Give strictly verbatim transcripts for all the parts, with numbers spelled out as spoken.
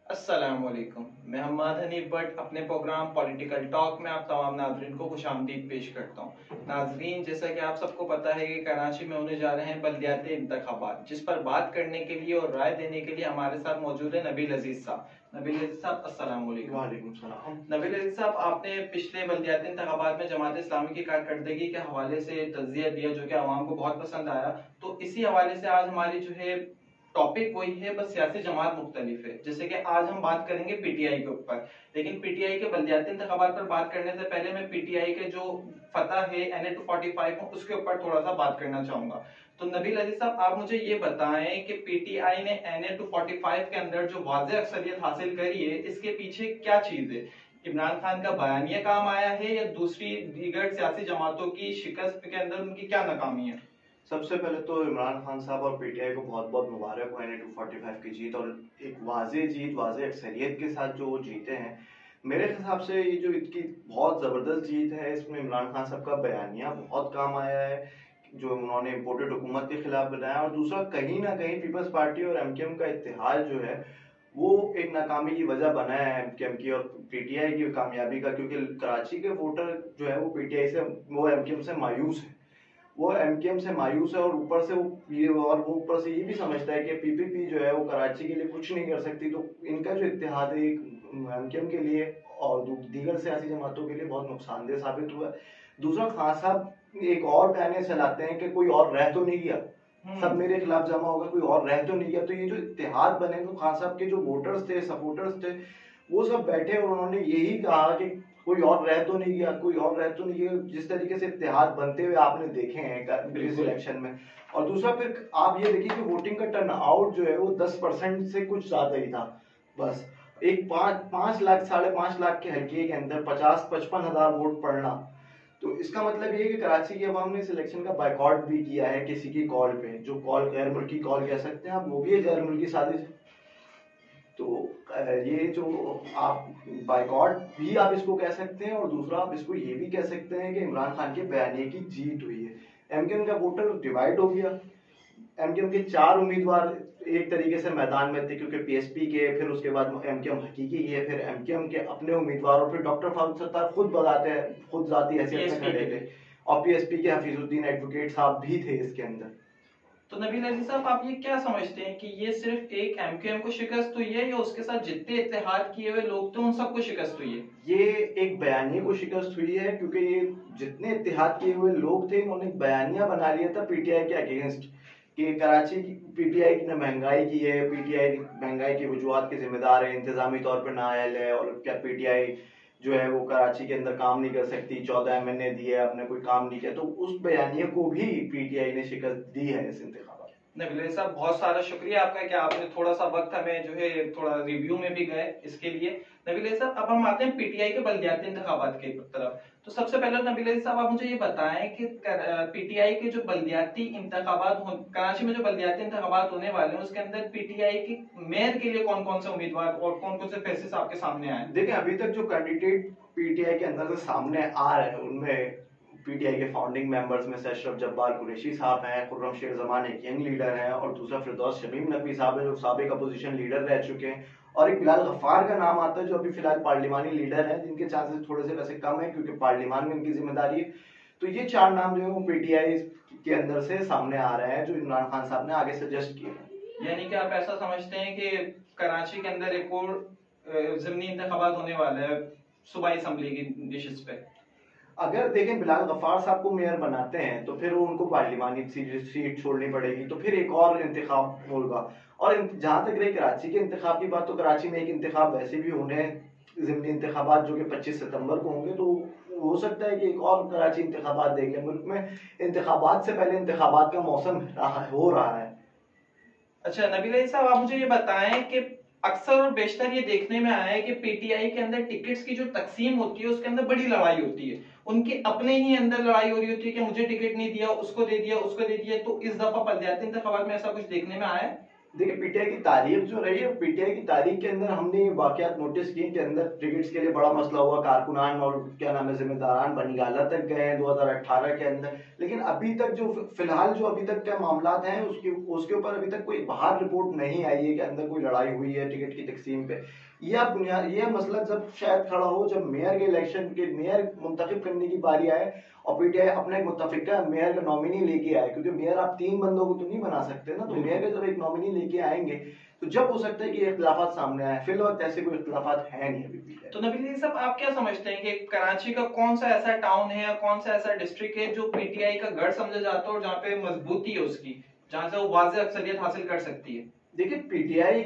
अस्सलामुअलैकुम। मैं हम्माद हनीफ भट्ट अपने प्रोग्राम पॉलिटिकल टॉक में आप तमाम नाजरीन को खुशामदीद पेश करता हूँ। नाजरीन, जैसा कि आप सबको पता है कि कराची में होने जा रहे हैं बल्दियाती इंतखाबात, जिस पर बात करने के लिए और राय देने के लिए हमारे साथ मौजूद है नबील अजीज साहब। नबील अजीज साहब, अस्सलामुअलैकुम। वालेकुम सलाम। नबील अजीज साहब, आपने पिछले बल्दियाती इंतखाबात में जमात इस्लामी की कारकर्दगी के हवाले से तज़किया दिया जो कि आवाम को बहुत पसंद आया। तो इसी हवाले से आज हमारी जो है टॉपिक वही है, बस सियासी जमात मुख्तलिफ है। जैसे कि आज हम बात करेंगे पीटीआई के ऊपर, लेकिन पीटीआई के बल्दियाती इंतखाबात पर बात करने से पहले मैं पीटीआई के जो फतह है N A two forty five उसके ऊपर थोड़ा सा बात करना चाहूंगा। तो नबील अजीज साहब, आप मुझे ये बताएं कि पीटीआई ने N A two forty five के अंदर जो वाज़ेह अक्सरियत हासिल करी है, इसके पीछे क्या चीज है? इमरान खान का बयानिया काम आया है या दूसरी दीगर सियासी जमातों की शिकस्त के अंदर उनकी क्या नाकामी है? सबसे पहले तो इमरान खान साहब और पीटीआई को बहुत बहुत मुबारक हो N A two forty five की जीत, और एक वाजे जीत, वाजे अक्सरियत के साथ जो वो जीते हैं। मेरे हिसाब से ये जो इनकी बहुत ज़बरदस्त जीत है, इसमें इमरान खान साहब का बयानिया बहुत काम आया है जो उन्होंने इम्पोर्टेड हुकूमत के खिलाफ बनाया। और दूसरा, कहीं ना कहीं पीपल्स पार्टी और एमकेएम का इत्तेहाद जो है वो एक नाकामी की वजह बना है एमकेएम की और पीटीआई की कामयाबी का, क्योंकि कराची के वोटर जो है वो पीटीआई से, वो एमकेएम से मायूस है। वो एमकेएम से मायूस है और ऊपर से वो ये और वो ऊपर से ये भी समझता है कि पीपीपी जो है वो कराची के लिए कुछ नहीं कर सकती। तो इनका जो इत्तेहाद है एमकेएम के लिए और दीगर सियासी जमातों के लिए बहुत नुकसानदेह साबित हुआ है। दूसरा, खान साहब एक और बयाने चलाते हैं कि कोई और रह तो नहीं गया, सब मेरे खिलाफ जमा होगा, कोई और रह तो नहीं गया। तो ये जो इत्तेहाद बने, तो खान साहब के जो वोटर्स थे, सपोर्टर्स थे, वो सब बैठे और उन्होंने यही कहा कि कोई और रह तो नहीं गया, कोई और रह तो नहीं गया। जिस तरीके से इत्तेहाद बनते हुए आपने देखे हैं इस इलेक्शन में। और दूसरा, फिर आप ये देखिए कि वोटिंग का टर्न आउट जो है वो दस परसेंट से कुछ ज्यादा ही था। बस एक पांच पांच लाख साढ़े पांच लाख के हल्के के अंदर पचास पचपन हजार वोट पड़ना, तो इसका मतलब ये है कि कराची की अवाम ने इस इलेक्शन का बाइकआउट भी किया है किसी की कॉल पे, जो कॉल गैर मुल्की कॉल कह सकते हैं आप, वो भी है गैर मुल्की साजिश। तो ये जो आप बाइकआउट भी आप इसको कह सकते हैं, और दूसरा आप इसको ये भी कह सकते हैं कि इमरान खान के बयानिए की जीत हुई है। एमकेएम का वोटर डिवाइड हो गया। एमकेएम के चार उम्मीदवार एक तरीके से मैदान में थे, क्योंकि पीएसपी के, फिर उसके बाद एमकेएम हकीकी के, फिर एमकेएम के अपने उम्मीदवार, और फिर डॉक्टर फारूक सत्तार खुद बताते हैं, खुद जाती हैसियत में खड़े थे, और पीएसपी के हफीजुद्दीन एडवोकेट साहब भी थे इसके अंदर। तो नबील अजीज साहब, आप ये क्या समझते हैं कि ये सिर्फ एक एमक्यूएम को शिकस्त हुई है या उसके साथ जितने इत्तेहाद किए हुए लोग थे उन सबको शिकस्त हुई है? ये एक बयानिए को शिकस्त हुई है, क्योंकि ये जितने इत्तेहाद किए हुए लोग थे, इन्होंने एक बयानिया बना लिया था पीटीआई के अगेंस्ट कि कराची की पीटीआई ने महंगाई की है, पीटीआई महंगाई की वजूहत के जिम्मेदार है, इंतजामी तौर पर नाअहल है, और क्या पीटीआई जो है वो कराची के अंदर काम नहीं कर सकती, चौदह एम एन ए दिए, आपने कोई काम नहीं किया। तो उस बयानिए को भी पीटीआई ने शिकस्त दी है इस इंतखाब। नबील साहब, बहुत सारा शुक्रिया आपका कि आपने थोड़ा सा वक्त हमें जो है थोड़ा रिव्यू में भी गए, इसके लिए। नबील साहब, अब हम आते हैं पीटीआई के बल्दियाती इंतखाबात की तरफ। तो सबसे पहले नबील साहब, आप मुझे ये बताएं कि पीटीआई के जो बल्दियाती इंतखाबात, कराची में जो बल्दियाती इंतखाबात होने वाले हैं, उसके अंदर पीटीआई के मेयर के लिए कौन कौन से उम्मीदवार और कौन कौन से फेसेस आपके सामने आए? देखिए, अभी तक जो कैंडिडेट पीटीआई के अंदर से सामने आ रहे हैं, उनमें पीटीआई के फाउंडिंग मेंबर्स में से अशरफ जब्बार कुरैशी साहब हैं, खुर्रम शेर जमान एक यंग लीडर हैं, और दूसरा फिरदौस शमीम नकवी साहब हैं जो साबिक अपोजिशन लीडर रह चुके हैं, और एक बिलाल गफ्फार का नाम आता है जो अभी फिलहाल पार्लिमानी लीडर हैं, जिनके चांसेस थोड़े से वैसे कम है क्योंकि पार्लिमान में इनकी जिम्मेदारी है। तो ये चार नाम जो है वो पीटीआई के अंदर से सामने आ रहे हैं जो इमरान खान साहब ने आगे सजेस्ट किए। यानी कि आप ऐसा समझते हैं कि कराची के अंदर एक और ज़मीनी इंतखाबात होने वाला है सूबाई असेंबली की डिशेस पे? अगर देखें बिलाल गफ्फार साहब को मेयर बनाते हैं तो फिर उनको पार्लिमानी सीट छोड़नी पड़ेगी, तो फिर एक और इंतखाब होगा। और जहां तक रही कराची के इंतखाब की बात, तो कराची में एक इंतखाब वैसे भी होने हैं, ज़िमनी इंतखाबात जो कि पच्चीस सितंबर को होंगे, तो हो सकता है कि एक और कराची इंतखाबात देख लें। मुल्क में इंतखाबात से पहले इंतखाबात का मौसम हो रहा है। अच्छा नबील साहब, आप मुझे ये बताएं कि अक्सर और बेशतर ये देखने में आया है कि पीटीआई के अंदर टिकट्स की जो तकसीम होती है उसके अंदर बड़ी लड़ाई होती है, उनके अपने ही अंदर लड़ाई हो रही होती है कि मुझे टिकट नहीं दिया, उसको दे दिया, उसको दे दिया। तो इस दफा बल्दियाती इंतखाबात में ऐसा कुछ देखने में आया है? देखिए पीटीआई की तारीख जो रही है, पीटीआई की तारीख के अंदर हमने ये वाकयात नोटिस किए के अंदर टिकट्स के लिए बड़ा मसला हुआ, कारकुनान और क्या नाम है जिम्मेदारान बनीगाला तक गए हैं दो हज़ार अठारह के अंदर। लेकिन अभी तक जो फिलहाल जो अभी तक के मामला हैं उसके उसके ऊपर अभी तक कोई बाहर रिपोर्ट नहीं आई है कि अंदर कोई लड़ाई हुई है टिकट की तकसीम पे। यह बुनियाद यह मसला जब शायद खड़ा हो जब मेयर के इलेक्शन के मेयर मुंतखब करने की बारी आए और पीटीआई अपने एक मुतफिका मेयर का नॉमिनी लेके आए, क्योंकि मेयर आप तीन बंदों को तो नहीं बना सकते ना, तो मेयर का जब एक नॉमिनी लेके आएंगे तो जब हो सकता है कि इख्तिलाफात सामने आए। फिलहाल ऐसे कोई इख्तिलाफात है नहीं अभी भी। तो नबील साहब आप क्या समझते हैं कि कराची का कौन सा ऐसा टाउन है या कौन सा ऐसा डिस्ट्रिक्ट है जो पीटीआई का गढ़ समझा जाता है और जहाँ पे मजबूती है उसकी, जहाँ से वो वाज़ेह अक्सरियत हासिल कर सकती है? देखिए पीटीआई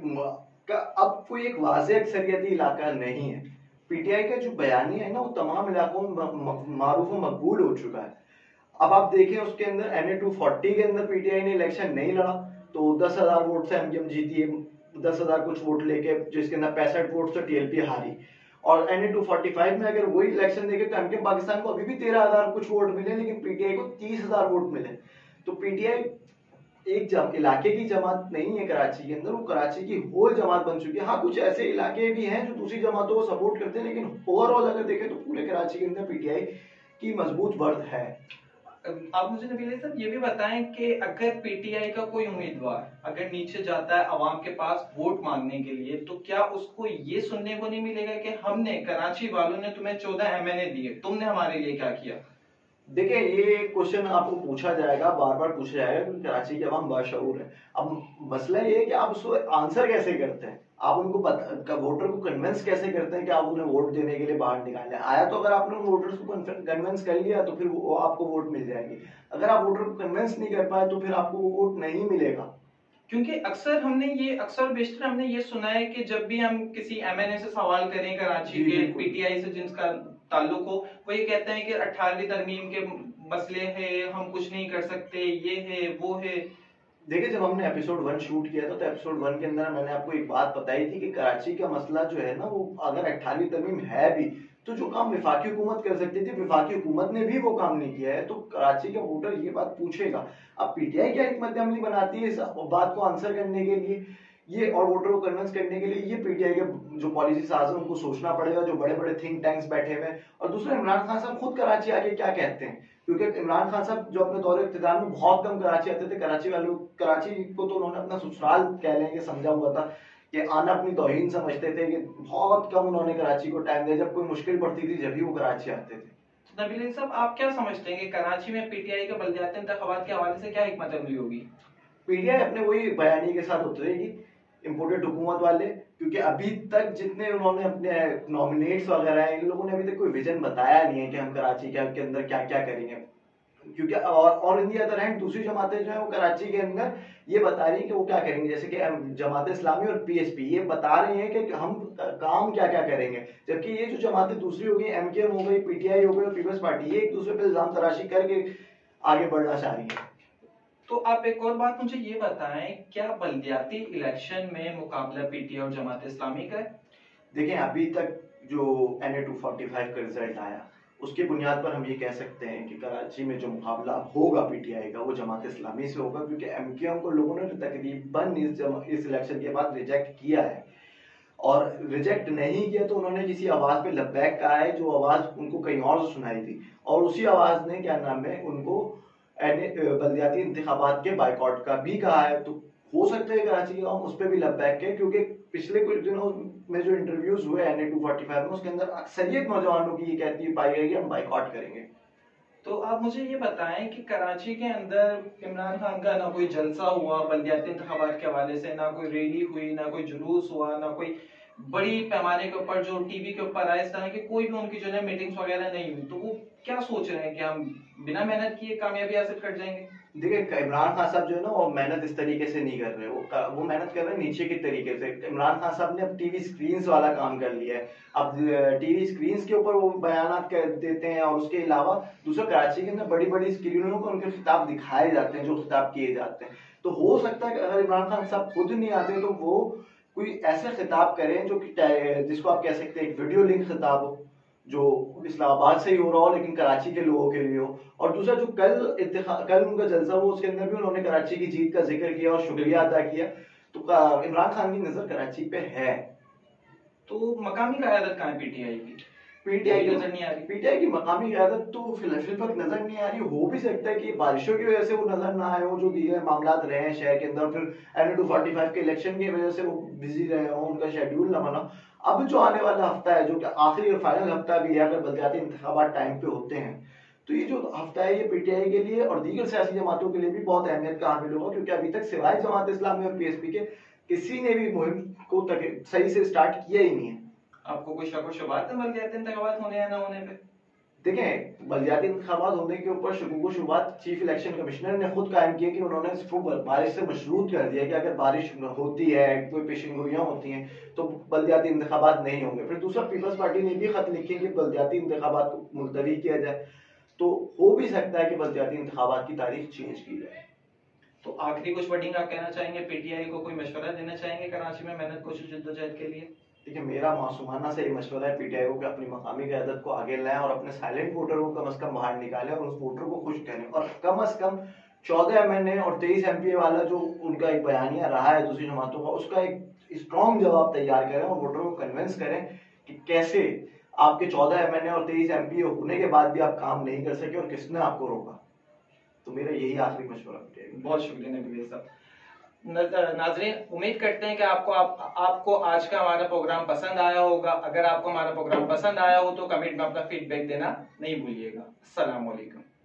का अब कोई एक वाज़ेह अक्सरियती इलाका नहीं है। पीटीआई का जो बयानिया है ना वो तमाम इलाकों में मारूफ और मकबूल हो चुका है। अब आप देखें उसके अंदर एन ए टू फोर्टी के अंदर पीटीआई ने इलेक्शन नहीं लड़ा तो दस हजार वोट से एमकेएम जीती है, दस हजार कुछ वोट लेके, जिसके अंदर पैंसठ वोट से टीएलपी हारी। और N A two forty five में अगर वही इलेक्शन देखे तो एमकेएम पाकिस्तान को अभी भी तेरह हजार कुछ वोट मिले, लेकिन पीटीआई को तीस हजार वोट मिले। तो पीटीआई एक जम, इलाके की जमात नहीं है कराची के अंदर, वो कराची की होल जमात बन चुकी है। हाँ कुछ ऐसे इलाके भी हैं जो दूसरी जमातों को सपोर्ट करते हैं, लेकिन ओवरऑल अगर देखें तो पूरे कराची के अंदर पीटीआई की मजबूत बढ़त है। आप मुझे नबील साहब ये भी बताएं कि अगर पीटीआई का कोई उम्मीदवार अगर नीचे जाता है अवाम के पास वोट मांगने के लिए, तो क्या उसको ये सुनने को नहीं मिलेगा कि हमने कराची वालों ने तुम्हें चौदह एमएनए दिए, तुमने हमारे लिए क्या किया? देखिए ये क्वेश्चन आपको पूछा जाएगा, बार बार पूछा जाएगा, क्योंकि कराची के अवाम बाशऊर है। अब मसला ये है कि आप उसको आंसर कैसे करते हैं, आप उनको वोटर को कन्विंस कैसे करते हैं कि आप उन्हें वोट देने के लिए बाहर निकालें। आया तो अगर आपने उन वोटर्स को कन्विंस कर लिया तो फिर वो आपको वोट मिल जाएगी। अगर आप वोटर को कन्विंस नहीं कर पाए तो फिर आपको वो वोट नहीं मिलेगा। क्योंकि अक्सर हमने ये अक्सर बेशतर हमने ये सुना है कि जब भी हम किसी एमएनए से सवाल करें कराची के पीटीआई से जिनका ताल्लुक हो, वो ये कहते हैं कि अठारहवीं तरमीम के मसले हैं, हम कुछ नहीं कर सकते, ये है वो है। देखिए जब हमने एपिसोड वन शूट किया था तो एपिसोड वन के अंदर मैंने आपको एक बात बताई थी कि कराची का मसला जो है ना वो अगर अठारहवीं तरमीम है भी तो जो काम विफाकी हुकूमत कर सकती थी विफाकी हुकूमत ने भी वो काम नहीं किया है, तो कराची का वोटर ये बात पूछेगा। अब पीटीआई क्या हिकमत अमली बनाती है इस बात को आंसर करने के लिए ये और वोटर को कन्विंस करने के लिए, ये पीटीआई के जो पॉलिसी साज है उनको सोचना पड़ेगा, जो बड़े बड़े थिंक टैंक्स बैठे हुए हैं। और दूसरा इमरान खान साहब खुद कराची आके क्या कहते हैं, क्योंकि इमरान खान साहब जो अपने दौरे इख्तिदार में बहुत कम कराची आते थे, कराची वालों कराची को तो उन्होंने अपना ससुराल कह लेंगे समझा हुआ था कि आना अपनी तौहीन समझते थे, कि बहुत कम उन्होंने कराची को टाइम दिया, जब कोई मुश्किल पड़ती थी जब भी वो कराची आते थे। तो नबील साहब आप क्या समझते हैं कि कराची में पीटीआई के बल्दियाती इंतखाबात के हवाले से क्या हिकमत अमली होगी? पीटीआई अपने वही बयानी के साथ उतरेगी, इम्पोर्टेड हुकूमत वाले, क्योंकि अभी तक जितने उन्होंने अपने नॉमिनेट्स वगैरह हैं इन लोगों ने अभी तक कोई विजन बताया नहीं है कि हम कराची के अंदर क्या क्या करेंगे। क्योंकि और और इन दी अदर हैंड दूसरी जमातें जो है वो कराची के अंदर ये बता रही है कि वो क्या करेंगे, जैसे कि जमात इस्लामी और पीएसपी ये बता रहे हैं कि हम काम क्या क्या करेंगे, जबकि ये जो जमातें दूसरी हो गई, एमकेएम हो गई, पीटीआई हो गई और पीपल्स पार्टी, ये एक दूसरे पे इल्जाम तराशी करके आगे बढ़ना चाह रही है। तो आप एक और बात मुझे ये बताएं, क्या बल्दियाती इलेक्शन में मुकाबला पीटीआई और जमात इस्लामी का है? देखें अभी तक जो N A two forty five का रिजल्ट आया उसकी बुनियाद पर हम ये कह सकते हैं कि कराची में जो मुकाबला होगा पीटीआई का वो जमात इस्लामी से होगा, क्योंकि एमकेएम को लोगों ने तकरीबन इस इस इलेक्शन के बाद रिजेक्ट किया है, और रिजेक्ट नहीं किया तो उन्होंने किसी आवाज पे लब्बैक कहा है जो आवाज उनको कहीं और सुनाई थी, और उसी आवाज ने क्या नाम है उनको बल्दियाती इंतखाबात के बाइकआउट का भी कहा है। तो हो सकता है कराची के हम उस पर भी लब्बैक के, क्योंकि पिछले कुछ दिनों में जो इंटरव्यूज हुए N A two forty five में उसके अंदर अक्सरियत नौजवानों की ये कहती पाई गई हम बाइकआउट करेंगे। तो आप मुझे ये बताएं कि कराची के अंदर इमरान खान का ना कोई जलसा हुआ बल्दियाती इंतखाबात के हवाले से, ना कोई रैली हुई, ना कोई जुलूस हुआ, ना कोई बड़ी पैमाने के ऊपर जो टीवी के ऊपर आए, इस तरह की कोई भी उनकी जो है मीटिंग्स वगैरह नहीं हुई, तो वो क्या सोच रहे हैं कि हम बिना मेहनत किए कामयाबी हासिल कर जाएंगे? देखिए इमरान खान साहब जो है ना वो मेहनत इस तरीके से नहीं कर रहे, वो वो मेहनत कर रहे हैं नीचे के तरीके से। इमरान खान साहब ने अब टीवी स्क्रीन्स वाला काम कर लिया है, अब टीवी स्क्रीन्स के ऊपर वो बयान कर देते हैं, और उसके अलावा दूसरा कराची के अंदर बड़ी बड़ी स्क्रीनों पर उनके खिताब दिखाए जाते हैं जो खिताब किए जाते हैं। तो हो सकता है कि अगर इमरान खान साहब खुद नहीं आते तो वो कोई ऐसे खिताब करें जो जिसको आप कह सकते हैं एक वीडियो लिंक खिताब हो, जो इस्लामाबाद से ही हो रहा हो लेकिन कराची के लोगों के लिए हो। और दूसरा जो कल इत्तिखा कल उनका जलसा हुआ उसके अंदर भी उन्होंने कराची की जीत का जिक्र किया और शुक्रिया अदा किया। तो इमरान खान की नजर कराची पे है। तो मकामी क़यादत कहाँ है पीटीआई की? पीटीआई की नजर नहीं आ रही। पीटीआई की मकामी क़यादत तो फिलहाल नजर नहीं आ रही। हो भी सकता है कि बारिशों की वजह से वो नजर ना आए हो, जो दीगर मामला रहे हैं शहर के अंदर, फिर एन टू फोर्टी फाइव के इलेक्शन की वजह से वो बिजी रहे हो, उनका शेड्यूल ना बना। अब जो आने वाला हफ्ता है, जो कि आखिरी और फाइनल हफ्ता भी है, अगर बलदियाती इंतखाबात टाइम पे होते हैं, तो ये जो हफ्ता है ये पीटीआई के लिए और दीगर सियासी जमातों के लिए भी बहुत अहमियत का हामिल होगा, क्योंकि अभी तक सिवाय जमात इस्लामी और पीएसपी के किसी ने भी मुहिम को तक सही से स्टार्ट किया ही नहीं है। आपको कोई शक व शुबहत है बलदियाती इंतखाबात होने या ना होने पे? देखें, बलदियाती इंतखाबात होने के ऊपर शकूक व शुबहत चीफ इलेक्शन कमिश्नर ने खुद कायम किए कि उन्होंने इसको बारिश से मशरूत कर दिया कि अगर बारिश होती है, कोई पेशन गोइयां होती हैं, तो बलदियाती इंतखाबात नहीं होंगे। फिर दूसरा, पीपल्स पार्टी ने भी खत लिखे कि बलदियाती इंतखाबात को मुलतवी किया जाए। तो हो भी सकता है कि बलदियाती इंतखाबात की तारीख चेंज की जाए। तो आखिरी कुछ वर्डिंग आप कहना चाहेंगे, पीटीआई को कोई मशवरा देना चाहेंगे कराची में मेहनत कोशिश जद्दोजहद के लिए? देखिए, मेरा मासूमाना से ये मशवरा है पीटीआई को कि अपनी मकामी क़यादत को आगे लाएं और अपने साइलेंट वोटर को कम अज कम बाहर निकालें और उस वोटर को खुश करें। और कम अज कम चौदह एमएनए और तेईस एमपीए वाला जो उनका एक बयानिया रहा है दूसरी जमातों का, उसका एक स्ट्रॉन्ग जवाब तैयार करें और वोटर को कन्विंस करें कि कैसे आपके चौदह एमएनए और तेईस एमपीए होने के बाद भी आप काम नहीं कर सके और किसने आपको रोका। तो मेरा यही आखिरी मशवरा पीटीआई को। बहुत शुक्रिया नबील साहब। नाज़रीन, उम्मीद करते हैं कि आपको आप, आपको आज का हमारा प्रोग्राम पसंद आया होगा। अगर आपको हमारा प्रोग्राम पसंद आया हो तो कमेंट में अपना फीडबैक देना नहीं भूलिएगा। अस्सलाम वालेकुम।